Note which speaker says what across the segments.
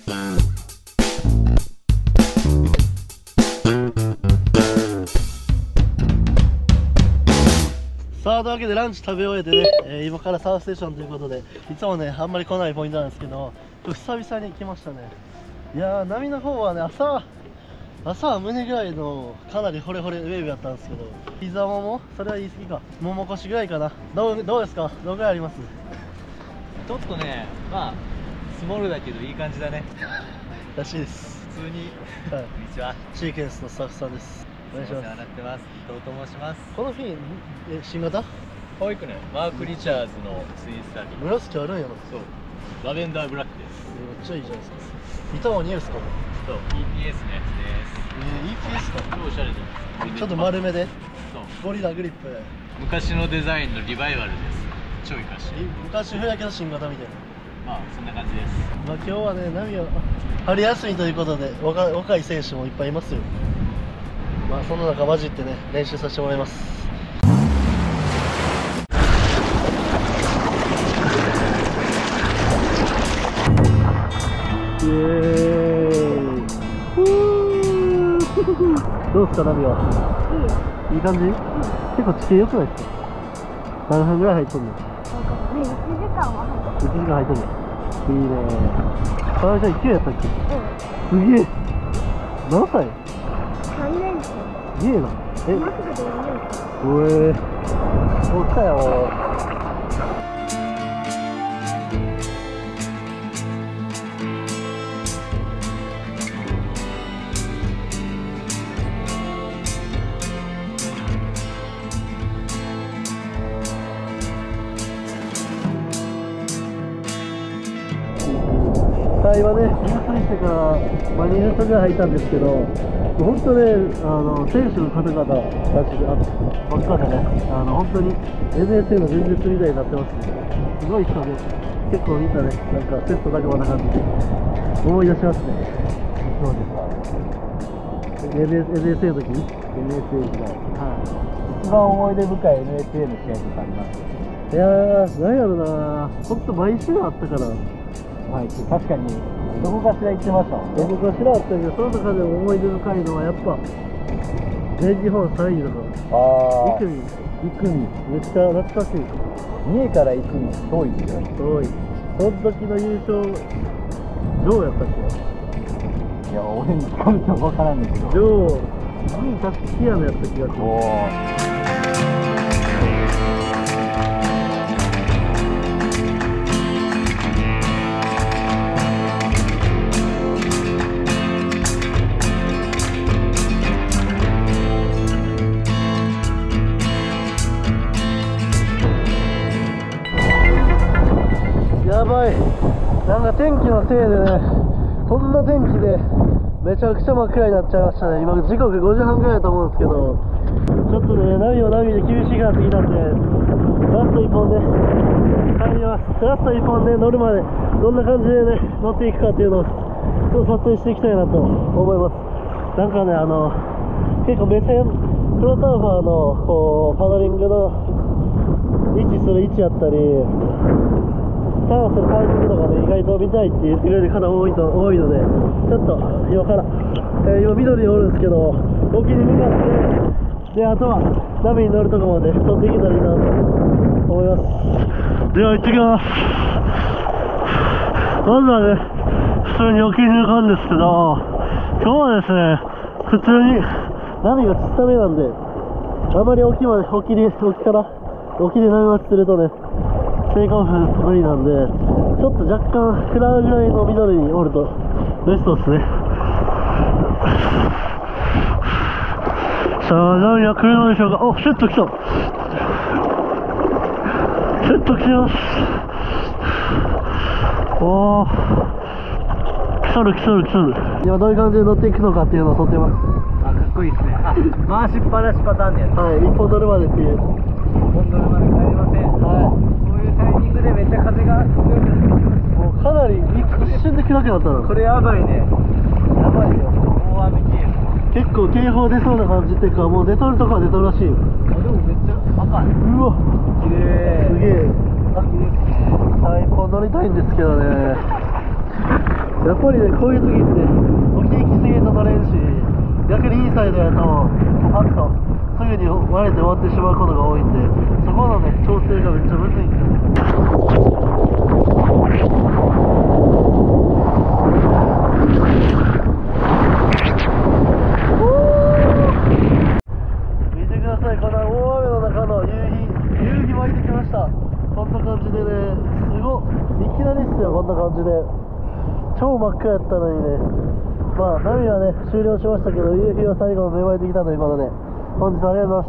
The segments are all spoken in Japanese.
Speaker 1: さあ、というわけでランチ食べ終えてね、今からサーフステーションということで、いつもね、あんまり来ないポイントなんですけど、久々に来ましたね。いやー、波の方はね、朝は胸ぐらいのかなりホレホレウェーブやったんですけど、膝もも、それは言い過ぎか、もも腰ぐらいかな。どうですか、どのぐらいあります？
Speaker 2: ちょっとね、まあスモールだけどいい感じだね。
Speaker 1: らしいです。
Speaker 2: 普通に、
Speaker 1: はい、
Speaker 2: こんにちは。
Speaker 1: シーケンスのスタッフさんです。お願いします。
Speaker 2: お世話になってます。伊藤と申します。
Speaker 1: このフィン、新型？
Speaker 2: 可愛くない？マーク・リチャーズのツインスターに
Speaker 1: 紫あるんやろ。
Speaker 2: そう、ラベンダーブラックです。
Speaker 1: めっちゃいいじゃないですか。板は似合うんですか？
Speaker 2: そう、EPS のやつです。
Speaker 1: EPS か。
Speaker 2: 超おしゃれじゃないですか。
Speaker 1: ちょっと丸めで。
Speaker 2: そう、
Speaker 1: ゴリラグリップ。
Speaker 2: 昔のデザインのリバイバルです。超いかしい。
Speaker 1: 昔風やけど新型みたいな。
Speaker 2: まあそんな感じです。
Speaker 1: まあ今日はね、波は春休みということで若い選手もいっぱいいますよ。まあその中混じってね、練習させてもらいます。イエーイ。どうですか、波は？いい感じ？結構地形良くないですか？何分ぐらい入っとんの？1時間入っとんの？いいね。かなめちゃん1級やったっけ？すげえ。何歳？3年生。すげえな。もうすぐで4年生。おえ。そうかよ。今ね、入水してから、20分ぐらい入ったんですけど、本当ね、選手の方々たちばっかでね、本当に NSA の前日みたいになってますね。すごい人で、結構みんなね、なんかセットだけはな感じで、思い出しますね。そうです。NSA の時？ NSA 時代。はい。一番思い出深い NSA の試合とかあります？いやー、なんやろな、本当毎週あったから。はい、確かにどこかしら行ってましたもんね。どこかしらあったけど、その中でも思い出深いのはやっぱ全日本3位だから。イクミめっちゃ懐かしい。三重からイクミ遠いですよ。遠い。その時の優勝どうやったっけ？いや、俺に聞かれても分からんねんけど、2位確かキアノやった気がする。やばい、なんか天気のせいでね、こんな天気でめちゃくちゃ真っ暗になっちゃいましたね。今時刻5時半ぐらいだと思うんですけど、ちょっとね、波も波で厳しいからってきたんで、ラスト1本で帰ります。ラスト1本で乗るまでどんな感じでね、乗っていくかっていうのをちょっと撮影していきたいなと思います。なんかね、結構目線、プロサーファーのこうパドリングの位置する位置やったり、ターンするタイミングとかね、意外と見たいって言ってくれる方多いので、ちょっと今から、今緑におるんですけど、沖に向かって、で、あとは波に乗るとこまで飛んでいけたらいいなと思います。では行ってきます。まずはね、普通に沖に向かうんですけど、今日はですね、普通に波が小さめなんで、あまり沖で波待ちするとね、テイクオフ無理なんで、ちょっと若干暗いぐらいの緑におるとベストですね。さあ、波は来るのでしょうか。お、シュッと来た。シュッと来てます。おー、来とる。今どういう感じで乗っていくのかっていうのを撮ってます。
Speaker 2: あ、かっこいいですね。あ、回しっぱなしパターンのやつ。
Speaker 1: はい、一本乗るまでっていう。
Speaker 2: 本当まで帰りません。
Speaker 1: はい。
Speaker 2: タイミングでめっちゃ風が強くなって
Speaker 1: もうかなり一瞬で暗くなったの。
Speaker 2: これやばいね。やばいよ。大雨警報。
Speaker 1: 結構警報出そうな感じっていうか、もう出とるとこは出とるらしいよ。
Speaker 2: あ、でもめっちゃ赤い。
Speaker 1: うわ、
Speaker 2: 綺麗。
Speaker 1: すげえ。あ、一本乗りたいんですけどね。 やっぱりね、こういう時って置き行き過ぎると乗れんし、逆にインサイドやとパッとすぐに割れて終わってしまうことが多いんで、そこのね調整がめっちゃむずいんですよ。見てください、この大雨の中の夕日湧いてきました。こんな感じでね、すごいきなりっすよ。こんな感じで超真っ暗やったのにね、まあ波はね終了しましたけど、夕日は最後の芽生えてきたということで、本日はありがとうございました。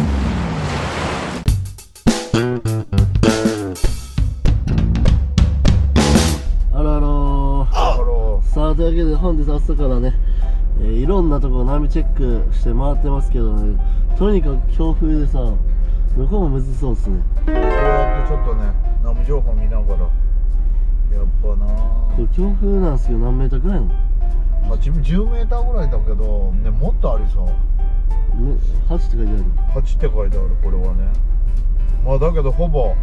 Speaker 1: さあ、というわけで本日朝からね、いろんなところ波チェックして回ってますけどね、とにかく強風でさ、向こうもむずそうっすね。
Speaker 3: こうやってちょっとね、波情報見ながら、やっぱな
Speaker 1: これ強風なんですけど、何メーターぐらいなの
Speaker 3: 10メーターぐらいだけど、ね、もっとありそう。
Speaker 1: ね、8って書いてある。
Speaker 3: 8って書いてある、これはね。まあだけどほぼ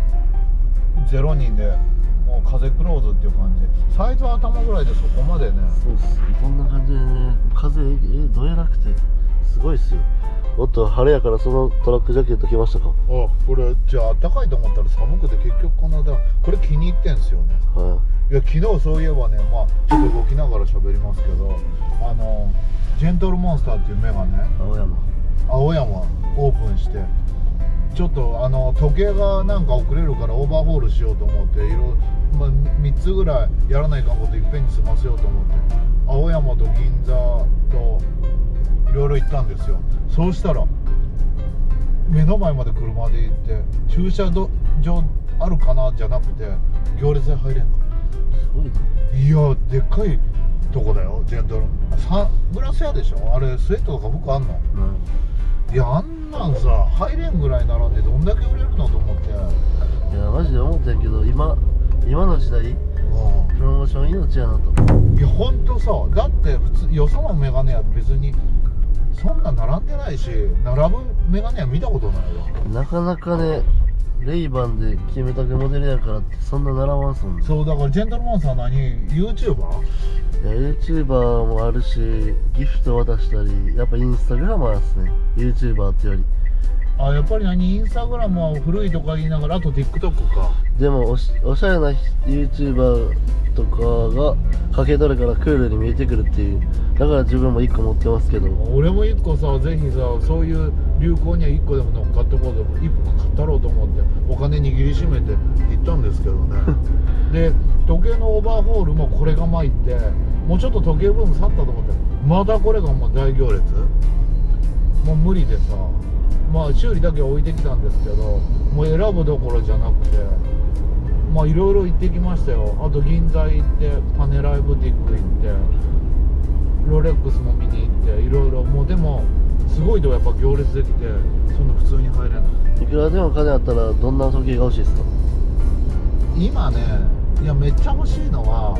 Speaker 3: 0人で、もう風クローズっていう感じ。サイズ頭ぐらいでそこまでね。
Speaker 1: そうっす、こんな感じでね、風どえらくてすごいっすよ。おっと、晴れやからそのトラックジャケット着ましたか。
Speaker 3: あ、これじゃあ暖かいと思ったら寒くて、結局これ気に入ってんすよね。
Speaker 1: はい。
Speaker 3: いや、昨日そういえばね、まあちょっと動きながら喋りますけど、ジェントルモンスターっていうメガネ、青山オープンして、ちょっと時計がなんか遅れるからオーバーホールしようと思って、まあ、3つぐらいやらないかんこといっぺんに済ませようと思って、青山と銀座といろいろ行ったんですよ。そうしたら目の前まで車で行って、駐車場あるかなじゃなくて、行列で入れんか。
Speaker 1: すごいな。
Speaker 3: いや、でっかいとこだよ。ジェントルサングラス屋でしょ、あれ。スウェットとか服あんの、いや、あんなんさ入れんぐらい並んでどんだけ売れるのと思って。
Speaker 1: いや、マジで思ったんやけど、今の時代プロモーション命やなと。
Speaker 3: いや、ほんとさ、だって普通よそのメガネ屋別にそんな並んでないし、並ぶメガネ屋見たことないわ。
Speaker 1: なかなかね、レイバンでキムタクモデルやからってそんな並ばんすもんね。
Speaker 3: そう、だからジェントルモンスター何 YouTuber？
Speaker 1: いや、YouTuber もあるし、ギフト渡したり、やっぱインスタグラマーっすね、 YouTuber ってより。
Speaker 3: あ、やっぱりインスタグラムは古いとか言いながら、あと TikTok か。
Speaker 1: でもおしゃれな YouTuber とかがかけ取るからクールに見えてくるっていう。だから自分も1個持ってますけど。
Speaker 3: 俺も1個さ、ぜひさ、そういう流行には1個でも乗っかってこうと、1個買ったろうと思ってお金握りしめて行ったんですけどねで、時計のオーバーホールもこれが参って、もうちょっと時計ブーム去ったと思って、まだこれがもう大行列。もう無理でさ、まあ修理だけは置いてきたんですけど、もう選ぶどころじゃなくて、まあいろいろ行ってきましたよ。あと銀座行って、パネライブティック行って、ロレックスも見に行って、いろいろ。もうでもすごいとやっぱ行列できて、そんな普通に入れない。
Speaker 1: いくらでも金あったらどんな時計が欲しいですか？
Speaker 3: 今ね、いや、めっちゃ欲しいのは、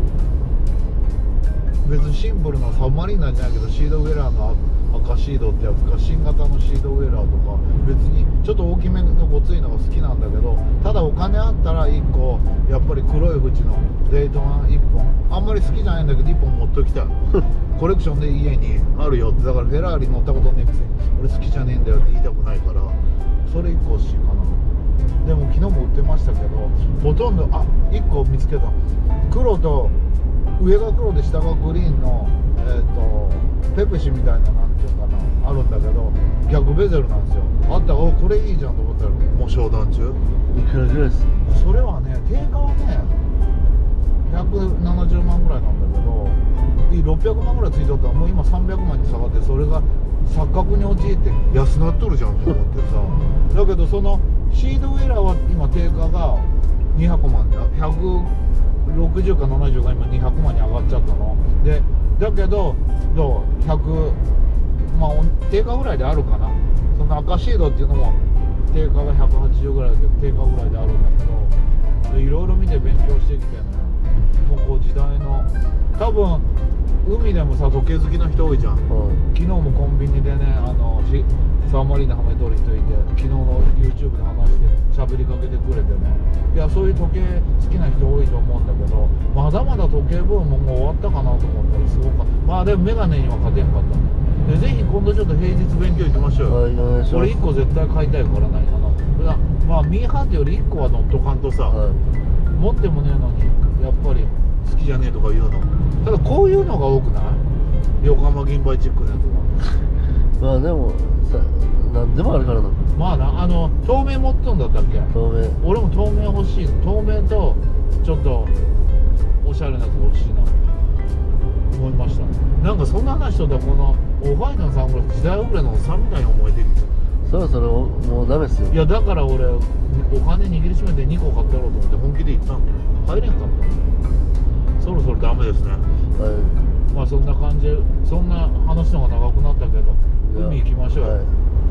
Speaker 3: 別にシンプルなサブマリーナーじゃないけど、シードウェラーの赤シードってやつか、新型のシードウェラーとか、別にちょっと大きめのごついのが好きなんだけど、ただお金あったら1個やっぱり黒い縁のデイトナ1本、あんまり好きじゃないんだけど1本持っときたいコレクションで家にあるよって。だからフェラーリ乗ったことねえくせに俺好きじゃねえんだよって言いたくないから、それ1個欲しいかな。でも昨日も売ってましたけど、ほとんど、あ、1個見つけた。黒と上が黒で下がグリーンのペプシみたいな、なんていうかな、あるんだけど逆ベゼルなんですよ。あったら、お、これいいじゃんと思ったら、もう商談中。
Speaker 1: いくらぐらいです？
Speaker 3: それはね、定価はね170万ぐらいなんだけど、600万ぐらいついとったらもう今300万に下がって、それが錯覚に陥って安なっとるじゃんと思ってさだけどそのシードウェラーは今定価が200万で、160か70が今200万に上がっちゃったので、だけど100、まあ定価ぐらいであるかな。その赤シードっていうのも定価が180ぐらいだけど、定価ぐらいであるんだけど、いろいろ見て勉強してきてね、もうこう時代の多分海でもさ時計好きの人多いじゃん。昨日もコンビニでねサンマリーナはめとる人いて、昨日の YouTube で話して喋りかけてくれてね、いやそういう時計好きな人多いと思うんだけど、まだまだ時計ブームもう終わったかなと思ったらすごかった。まあでもメガネには勝てんかったで、ぜひ今度ちょっと平日勉強行きましょうよ。
Speaker 1: はい、お願いします。
Speaker 3: 俺1個絶対買いたいからないかな。まあミーハーってより1個は乗っとかんとさ、
Speaker 1: はい、
Speaker 3: 持ってもねえのにやっぱり好きじゃねえとか言うの。ただこういうのが多くない？横浜銀杯チックのやつが。
Speaker 1: まあでもさ、なんでもあるからな。
Speaker 3: まあな、透明持っとんだったっけ？
Speaker 1: 透明。
Speaker 3: 俺も透明欲しい。透明とちょっとおしゃれなやつが欲しいな思いました。なんかそんな話とったらこのオファイのサングラス時代遅れのおっさんみたいに思えてきて、
Speaker 1: そろそろもうダメっすよ。
Speaker 3: いやだから俺お金握りしめて2個買ってやろうと思って本気で行ったんだよ。入れんかった。そろそろダメですね。
Speaker 1: は
Speaker 3: まあそんな感じで、そんな話の方が長くなったけど海行きましょうよ。
Speaker 1: はい。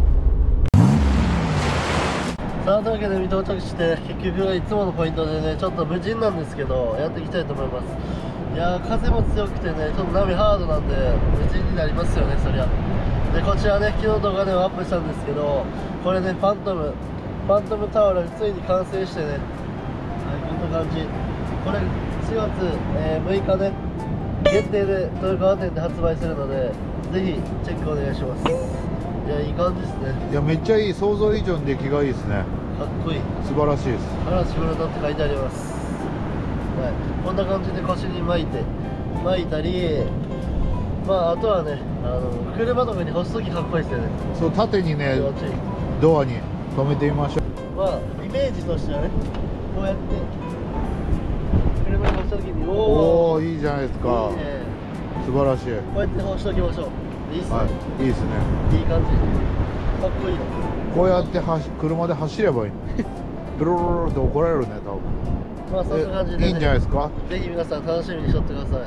Speaker 1: さあ、というわけで到着して、結局いつものポイントでね、ちょっと無人なんですけどやっていきたいと思います。いやー、風も強くてね、ちょっと波ハードなんで無人になりますよね、そりゃ。でこちらね、昨日動画でもアップしたんですけど、これね、ファントムタオルついに完成してね、はい、こんな感じ。これ4月、6日ね、限定で豊川店で発売するので、ぜひチェックお願いします。いや、いい感じですね。
Speaker 3: いやめっちゃいい、想像以上に出来がいいですね。
Speaker 1: かっこいい。
Speaker 3: 素晴らしいです。
Speaker 1: 嵐風呂だって書いてあります。はい、こんな感じで腰に巻いたり、まああとはね、車とかに干すときかっこいいですよね。
Speaker 3: そう縦にね
Speaker 1: 気持ちいい。
Speaker 3: ドアに止めてみましょう。
Speaker 1: まあイメージとしてはね、こうやって車に干したときに、
Speaker 3: おおいいじゃないですか。
Speaker 1: いいね。
Speaker 3: 素晴らしい。
Speaker 1: こうやって干しておきましょう。いいっすね、
Speaker 3: はい、いいですね。
Speaker 1: いい感じ。かっこいいの。
Speaker 3: こうやって車で走ればいいの。ブルルルルって怒られるね多分。
Speaker 1: まあそんな感じで、ね、
Speaker 3: いいんじゃないですか。
Speaker 1: ぜひ皆さん楽しみにしとってください。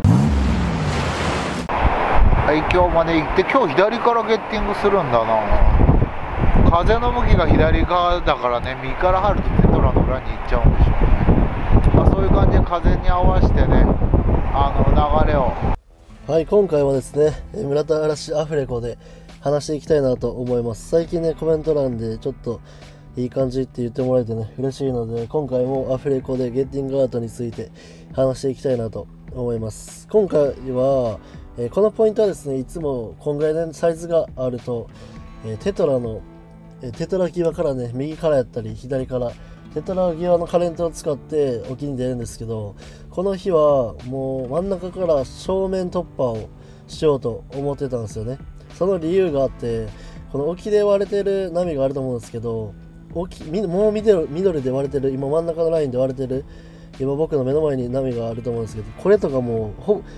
Speaker 3: はい、今日まで行って、今日左からゲッティングするんだな。風の向きが左側だからね、右から入るとテトラの裏に行っちゃうんでしょうね。まあ、そういう感じで風に合わせてね、流れを。
Speaker 1: はい、今回はですね、村田嵐アフレコで話していきたいなと思います。最近ね、コメント欄でちょっといい感じって言ってもらえてね、嬉しいので、今回もアフレコでゲッティングアートについて話していきたいなと思います。今回は、このポイントはですね、いつもこんぐらいのサイズがあると、テトラ際からね、右からやったり左からテトラ際のカレントを使って沖に出るんですけど、この日はもう真ん中から正面突破をしようと思ってたんですよね。その理由があって、この沖で割れてる波があると思うんですけど、もう緑で割れてる、今真ん中のラインで割れてる、今僕の目の前に波があると思うんですけど、これとかも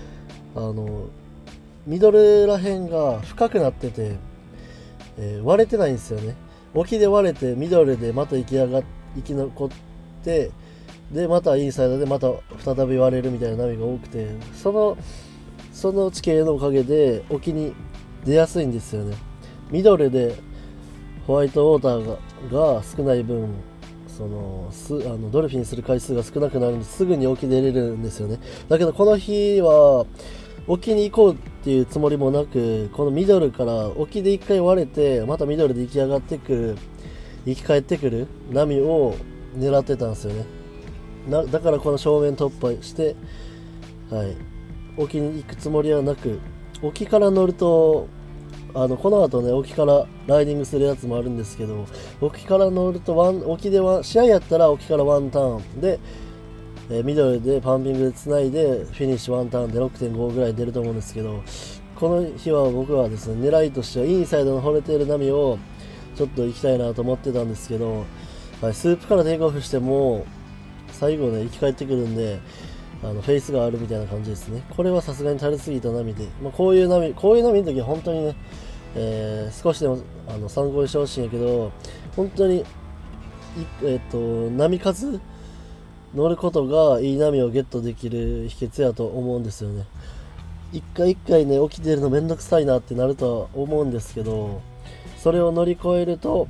Speaker 1: ミドルらへんが深くなってて、割れてないんですよね。沖で割れてミドルでまた生き残って、でまたインサイドでまた再び割れるみたいな波が多くて、その地形のおかげで沖に出やすいんですよね。ミドルでホワイトウォーターが少ない分、ドルフィンする回数が少なくなるんで、すぐに沖出れるんですよね。だけどこの日は沖に行こうっていうつもりもなく、このミドルから沖で一回割れて、またミドルで生き返ってくる波を狙ってたんですよね。だからこの正面突破して、はい、沖に行くつもりはなく、沖から乗ると、この後ね、沖からライディングするやつもあるんですけど、沖から乗ると沖で試合やったら沖からワンターンで、ミドルでパンピングでつないでフィニッシュワンターンで 6.5 ぐらい出ると思うんですけど、この日は僕はですね、狙いとしてはインサイドの惚れている波をちょっと行きたいなと思ってたんですけど、はい、スープからテイクオフしても最後ね生き返ってくるんで、フェイスがあるみたいな感じですね。これはさすがに垂れすぎた波で、こういう波の時は本当にね、少しでも参考にしてほしいんやけど、本当に波数乗ることがいい波をゲットできる秘訣やと思うんですよね。一回ね起きてるのめんどくさいなってなるとは思うんですけど、それを乗り越えると、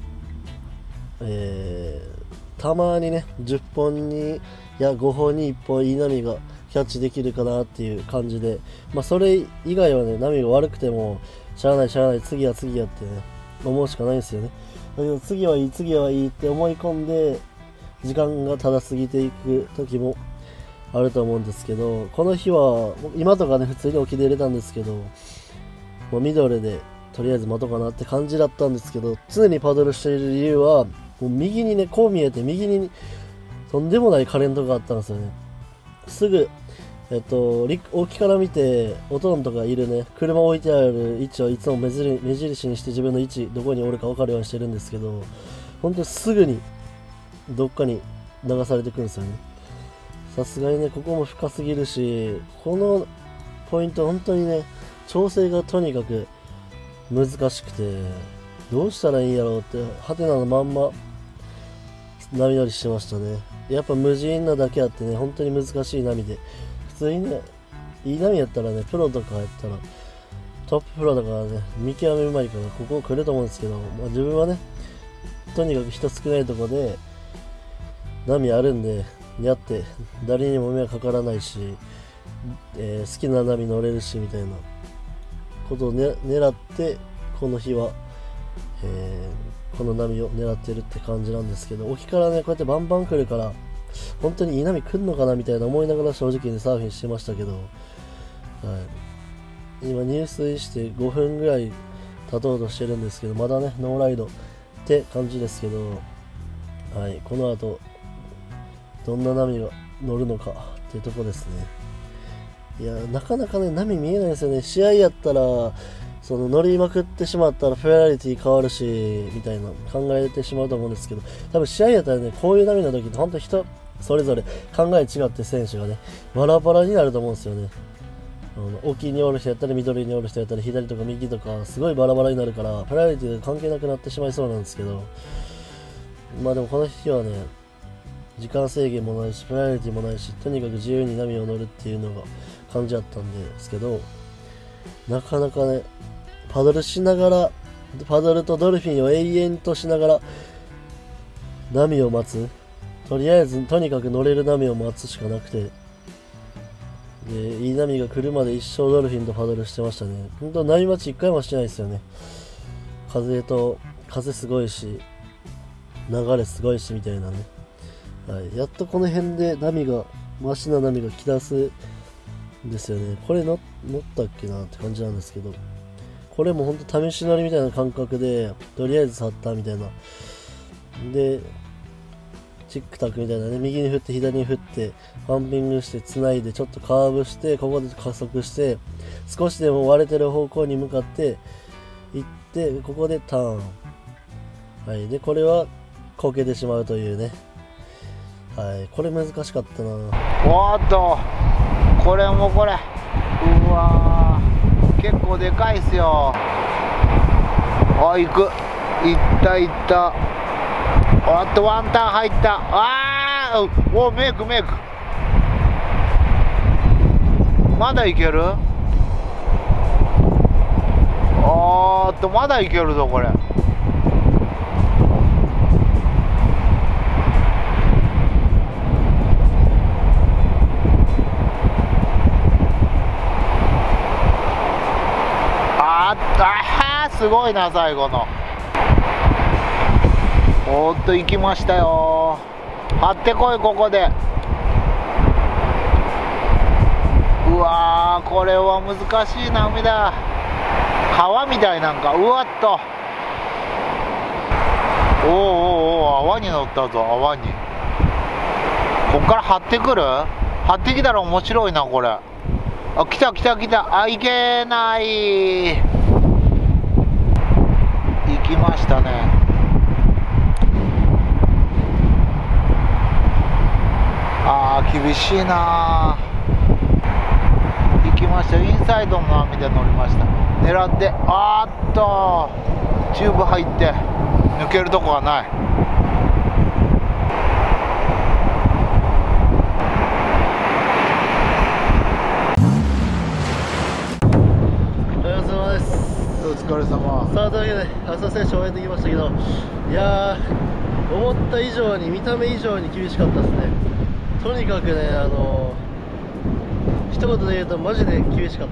Speaker 1: たまにね10本に5本に1本いい波がキャッチできるかなっていう感じで、それ以外はね、波が悪くてもしゃあないしゃあない、次は次やってね思うしかないんですよね。だけど次はいい次はいいって思い込んで時間がただ過ぎていく時もあると思うんですけど、この日は今とかね普通に起きて入れたんですけど、もうミドルでとりあえず待とうかなって感じだったんですけど、常にパドルしている理由はもう右にね、こう見えて右にとんでもないカレントがあったんですよね。すぐ沖から見ておとんとかいるね、車置いてある位置をいつも目印にして自分の位置どこにおるか分かるようにしてるんですけど、本当にすぐにどっかに流されてくるんですよね。さすがにねここも深すぎるし、このポイント本当にね調整がとにかく難しくて、どうしたらいいんやろうってハテナのまんま波乗りしてましたね。やっぱ無人なだけあってね、本当に難しい波で、普通にねいい波やったらね、プロとかやったらトッププロだからね見極めうまいからここ来ると思うんですけど、自分はねとにかく人少ないとこで波あるんでやって誰にも迷惑かからないし、好きな波乗れるしみたいなことを、ね、狙ってこの日は、この波を狙ってるって感じなんですけど、沖からねこうやってバンバン来るから本当にいい波来るのかなみたいな思いながら正直にサーフィンしてましたけど、今入水して5分ぐらい経とうとしてるんですけど、まだねノーライドって感じですけど、この後どんな波が乗るのかっていうとこですね。いやなかなかね波見えないですよね。試合やったらその乗りまくってしまったらフェアリティ変わるしみたいな考えてしまうと思うんですけど、多分試合やったらねこういう波の時って本当に人それぞれ考え違って選手がねバラバラになると思うんですよね。沖におる人やったり緑におる人やったり左とか右とかすごいバラバラになるからフェアリティが関係なくなってしまいそうなんですけど、でもこの日はね時間制限もないしフェアリティもないし、とにかく自由に波を乗るっていうのが感じだったんですけど、なかなかねパドルしながらパドルとドルフィンを永遠としながら波を待つ、とりあえずとにかく乗れる波を待つしかなくて、でいい波が来るまで一生ドルフィンとパドルしてましたね。本当波待ち一回もしてないですよね。風すごいし流れすごいしみたいなね、やっとこの辺でマシな波が来だすんですよね。これ乗ったっけなって感じなんですけど、これもほんと試し乗りみたいな感覚でとりあえず去ったみたいなで、チックタックみたいなね、右に振って左に振ってパンピングしてつないでちょっとカーブしてここで加速して少しでも割れてる方向に向かって行って、ここでターン、でこれはこけてしまうというね、これ難しかったな。
Speaker 3: おっとこれもこれうわー結構でかいっすよ。行ったおっとワンターン入った。おメイクまだいける。おっとまだいけるぞこれ。すごいな最後の。おっと行きましたよ。張ってこいここで。うわーこれは難しいな海だ。川みたいなんか。うわっとお泡に乗ったぞ。泡にこっから張ってくる。張ってきたら面白いなこれ。来た。いけない。行きましたね。厳しいな。行きました。インサイドの波で乗りました。狙ってチューブ入って抜けるとこがない。お疲れ様。
Speaker 1: さあというわけで朝選手終えてきましたけど、いやー思った以上に見た目以上に厳しかったですね。とにかくね一言で言うとマジで厳しかった。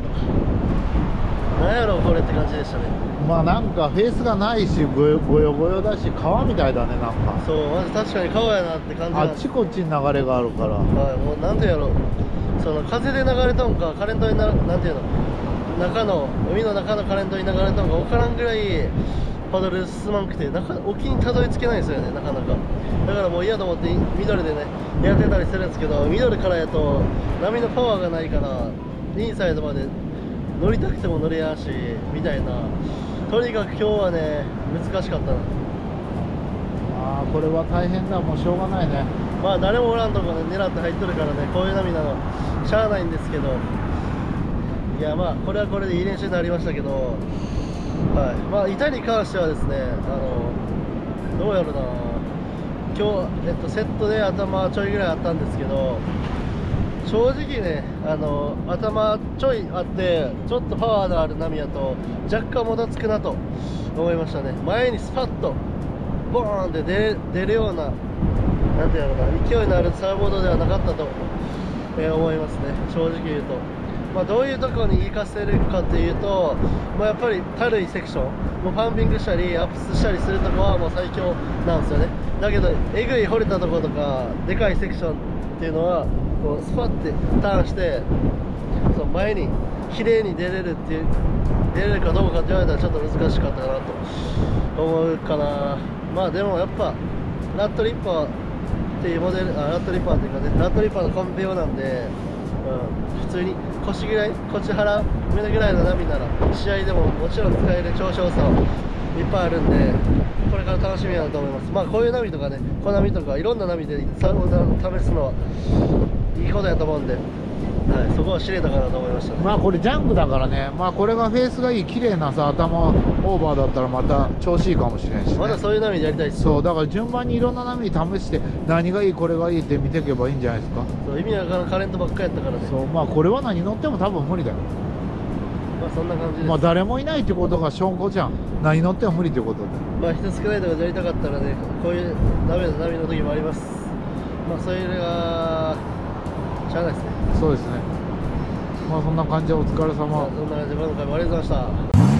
Speaker 1: なんやろこれって感じでしたね。
Speaker 3: まあなんかフェースがないしごよごよだし川みたいだね。なんか
Speaker 1: そうマジ確かに川やなって感じなんです。
Speaker 3: あっちこっちに流れがあるから。
Speaker 1: はい、もうなんていうやろ、その風で流れとんかカレントになんていうの、海の中のカレントに流れとんか分からんぐらいパドル進まんくて、沖にたどり着けないんですよね、なかなか。だからもう嫌と思ってミドルでねやってたりするんですけど、ミドルからやと波のパワーがないからインサイドまで乗りたくても乗れやんしみたいな。とにかく今日はね難しかったな。
Speaker 3: ああこれは大変だ。もうしょうがないね。
Speaker 1: まあ誰もおらんとこで狙って入っとるからね、こういう波なのしゃあないんですけど、いやまあこれはこれでいい練習になりましたけど、はい、まあ板に関してはですね、どうやろな、今日、セットで頭ちょいぐらいあったんですけど、正直ね頭ちょいあってちょっとパワーのある波やと若干もたつくなと思いましたね。前にスパッとボーンって出るような、なんていうのかな、勢いのあるサーボードではなかったと、思いますね、正直言うと。まあ、どういうところに活かせるかっていうと、まあ、やっぱりたるいセクション、もうパンピングしたりアップスしたりするとこはもう最強なんですよね。だけどえぐい掘れたところとかでかいセクションっていうのはこうスパッてターンしてその前に綺麗に出れるかどうかって言われたらちょっと難しかったかなと思うかな。まあでもやっぱラットリッパーっていうモデル、ラットリッパーっていうかね、ラットリッパーのコンペ用なんで、普通に腰ぐらい、腰腹胸ぐらいの波なら試合でももちろん使える調子良さはいっぱいあるんで、これから楽しみだなと思います。まあこういう波とかね、小波とかいろんな波で試すのはいいことやと思うんで、はい、そこは知れたかなと思いましたね。
Speaker 3: まあこれジャンクだからね。まあこれがフェースがいい綺麗なさ頭オーバーだったらまた調子いいかもしれんし、ね、
Speaker 1: まだそういう波でやりたいっす。
Speaker 3: そうだから順番にいろんな波試して何がいいこれがいいって見ていけばいいんじゃないですか。
Speaker 1: そう意味わからんカレントばっかやったからね。
Speaker 3: そうまあこれは何乗っても多分無理だよ。
Speaker 1: まあそんな感じです。
Speaker 3: まあ誰もいないってことが証拠じゃん。何乗っても無理ってことで。
Speaker 1: まあ人少ないとこでやりたかったらね、こういう波の時もあります。まあそれがしゃあないですね。
Speaker 3: そうですね。まあそんな感じでお疲れ様。
Speaker 1: そんな感じで今回もありがとうございました。